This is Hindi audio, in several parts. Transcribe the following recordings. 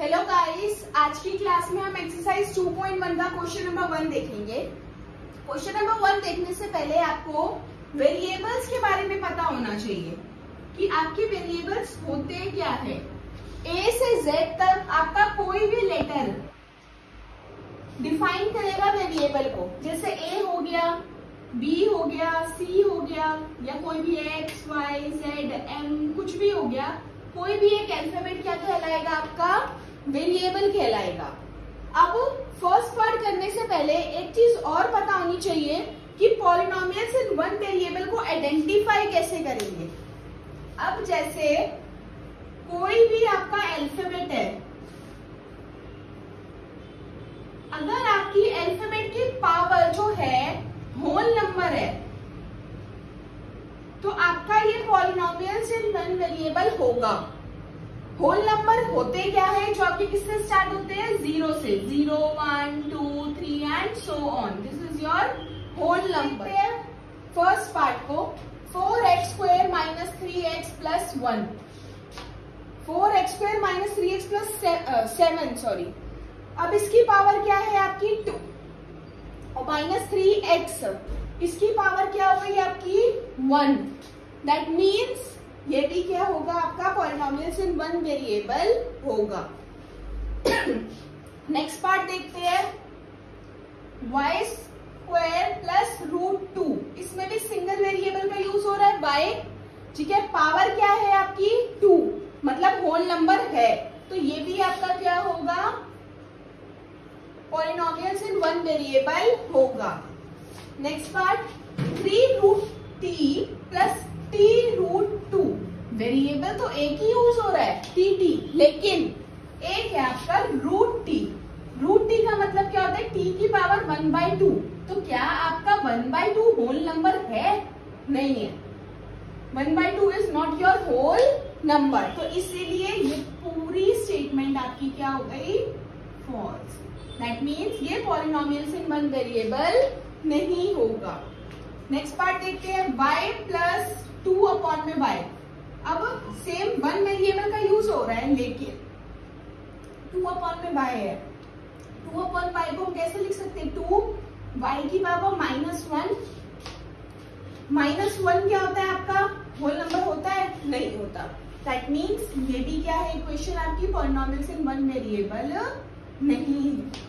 हेलो गाइस, आज की क्लास में हम एक्सरसाइज 2.1 का क्वेश्चन नंबर 1 देखेंगे। क्वेश्चन नंबर 1 देखने से पहले आपको वेरिएबल्स के बारे में पता होना चाहिए कि आपके वेरिएबल्स होते क्या है। ए से जेड तक आपका कोई भी लेटर डिफाइन करेगा वेरिएबल को, जैसे ए हो गया, बी हो गया, सी हो गया, या कोई भी एक्स, वाई, जेड, एम कुछ भी हो गया, कोई भी एक अल्फाबेट क्या कहलाएगा, आपका वेरिएबल कहलाएगा। अब फर्स्ट पार्ट करने से पहले एक चीज और पता होनी चाहिए कि पॉलिनोमियल्स इन वन वेरिएबल को आइडेंटिफाई कैसे करेंगे। अब जैसे कोई भी आपका अल्फाबेट है, अगर आपकी अल्फाबेट की पावर जो है होल नंबर है, तो आपका ये पॉलिनोमियल्स इन वन वेरिएबल होगा। होल नंबर होते क्या है, जो आपके किससे स्टार्ट होते हैं, 0 से, 0, 1, 2, 3 and so on. This is your whole number. First part को 4x² - 3x + 1, 4x² - 3x + 7 sorry. अब इसकी पावर क्या है आपकी 2 और -3x, इसकी पावर क्या हो गई आपकी 1। दैट मीन्स ये भी क्या होगा, आपका पॉलिनोमियल्स इन वन वेरिएबल होगा। नेक्स्ट पार्ट देखते हैं, y² + √2, इसमें भी सिंगल वेरिएबल का यूज हो रहा है y, ठीक है। पावर क्या है आपकी 2, मतलब होल नंबर है, तो ये भी आपका क्या होगा, पॉलिनोमियल्स इन वन वेरिएबल होगा। Next part 3√t + t√2, variable तो एक ही यूज हो रहा है tt, लेकिन एक है आपका √t। √t का मतलब क्या होता है, t की पावर 1/2। तो क्या आपका 1/2 होल नंबर है? नहीं है, 1/2 is not your whole number, तो इसीलिए ये पूरी स्टेटमेंट आपकी क्या हो गई, फॉल्स। दैट मीन्स ये पॉलिनोमियल्स इन वन वेरिएबल नहीं होगा। नेक्स्ट पार्ट देखते हैं, y + 2/y। अब सेम वन वेरिएबल का यूज हो रहा है, लेकिन 2/y है। 2/y को हम कैसे लिख सकते हैं, 2y की पावर -1। -1 क्या होता है आपका, होल नंबर होता है? नहीं होता। दैट मीन्स ये भी क्या है, इक्वेशन आपकी पॉलिनोमियल्स इन वन वेरिएबल नहीं है।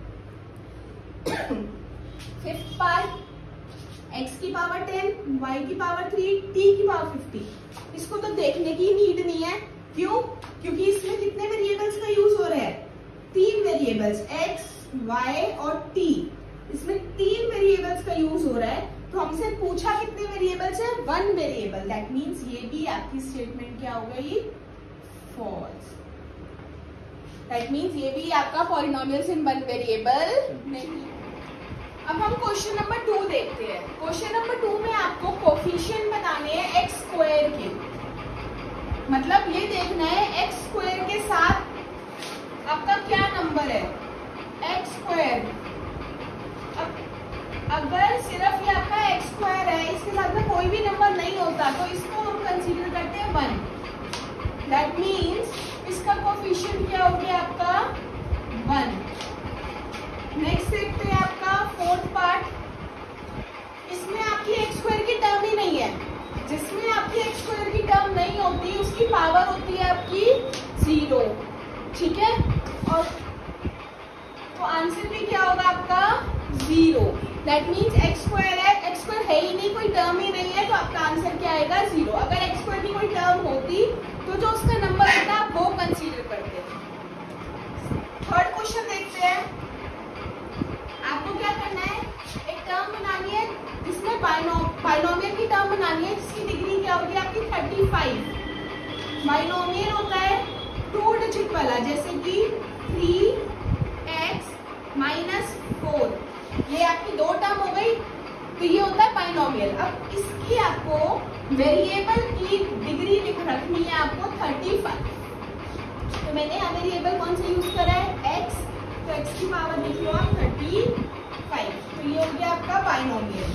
फिफ्थ पार्ट, x की पावर 10, y की पावर 3, t की पावर 50। इसको तो देखने की नीड नहीं है, क्यों? क्योंकि इसमें कितने वेरिएबल्स का यूज हो रहा है, 3 वेरिएबल्स, x, y और t। इसमें 3 वेरिएबल्स का यूज हो रहा है, तो हमसे पूछा कितने वेरिएबल्स है, 1 वेरिएबल। दैट मीन्स ये भी आपकी स्टेटमेंट क्या हो गई, फॉल्स। दैट मीन्स ये भी आपका पॉलिनोमियल्स इन वन वेरिएबल नहीं। अब हम क्वेश्चन नंबर 2 देखते हैं। क्वेश्चन नंबर 2 में आपको कोफिशिएंट बताने हैं x² के, मतलब ये देखना है x² के साथ आपका क्या नंबर है, x²। अब अगर सिर्फ ये आपका x² है, इसके साथ में कोई भी नंबर नहीं होता, तो इसको हम कंसीडर करते हैं 1। दैट मीन्स इसका कोफिशिएंट क्या हो गया आपका 1। नेक्स्ट देखते हैं आपका फोर्थ पार्ट, इसमें आपकी x² की टर्म ही नहीं है। जिसमें आपकी x² की टर्म नहीं होती, उसकी पावर होती है आपकी 0, ठीक है। और तो आंसर भी क्या होगा आपका 0। दैट मीन्स x² है, x² है ही नहीं, कोई टर्म ही नहीं है, तो आपका आंसर क्या आएगा 0। अगर x² की कोई टर्म होती तो जो उसका नंबर होता आप वो कंसीडर करते। थर्ड क्वेश्चन देखते हैं। आपको क्या करना है, एक टर्म बनानी है जिसमें बाइनोमियल की टर्म बनानी है, जिसकी डिग्री क्या होगी आपकी 35। बाइनोमियल होता है 2 डिजिट वाला, जैसे कि 3x - 4, ये आपकी 2 टर्म हो गई, तो ये होता है बाइनोमियल। अब इसकी आपको वेरिएबल की डिग्री रखनी है आपको 35। तो मैंने यहाँ वेरिएबल कौन सा यूज करा है, x, तो x की पावर लिख लो आप 35। तो ये हो गया आपका बाइनोमियल।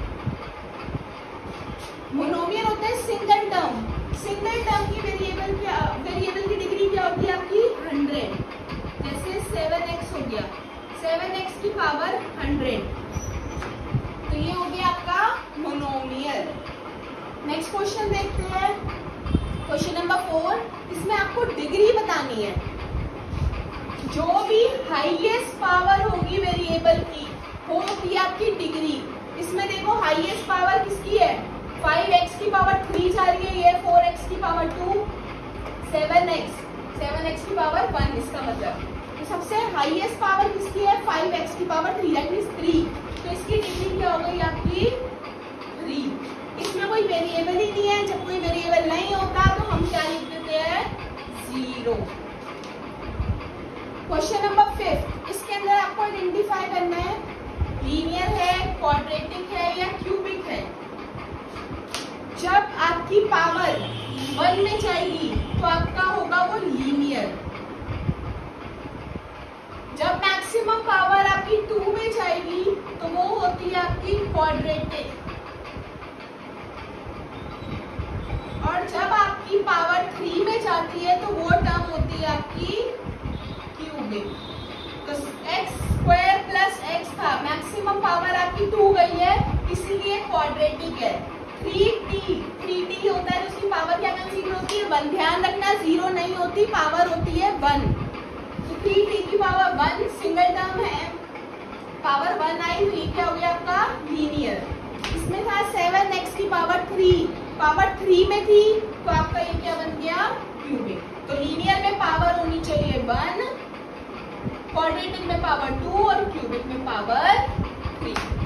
मोनोमियल होता है सिंगल टर्म, सिंगल टर्म की वेरिएबल की डिग्री क्या होगी आपकी 100। पावर 100। तो ये हो गया आपका मोनोमियल। नेक्स्ट क्वेश्चन देखते हैं, क्वेश्चन नंबर 4। इसमें आपको डिग्री बतानी है। जो भी हाईएस्ट पावर होगी वेरिएबल की वो होती है आपकी डिग्री। इसमें देखो हाईएस्ट पावर किसकी है, 5x की पावर 3 जा रही है, ये 4x की पावर 2, 7x की पावर 1, इसका मतलब तो सबसे हाईएस्ट पावर किसकी है, 5x की पावर 3, दैट मींस 3। तो इसकी डिग्री क्या हो गई आपकी 3। इसमें कोई वेरिएबल ही नहीं है, जब कोई वेरिएबल नहीं होता तो हम क्या लिख देते हैं, 0। क्वेश्चन नंबर 5, इसके अंदर आपको आइडेंटिफाई करना है लीनियर है, क्वाड्रेटिक है या क्यूबिक है। जब आपकी पावर 1 में जाएगी तो आपका होगा वो लीनियर। जब मैक्सिमम पावर आपकी 2 में जाएगी तो वो होती है आपकी क्वाड्रेटिक। और जब आपकी पावर 3 में जाती है तो वो टर्म होती है आपकी क्यूबिक। तो x² + x था, मैक्सिमम पावर आपकी 2 गई है इसीलिए क्वाड्रेटिक है। 3t होता है तो उसकी पावर क्या कंसीडर होती है, 1। ध्यान रखना 0 नहीं होती, पावर होती है 1। तो 3t की पावर 1 सिंगल टर्म है, पावर 1 आई तो ये क्या हो गया आपका लीनियर। इसमें था 7x की पावर 3, पावर 3 में थी तो आपका ये क्या बन गया, क्यूबिक। तो लीनियर में पावर होनी चाहिए 1, क्वाड्रेटिक में पावर 2 और क्यूबिक में पावर 3।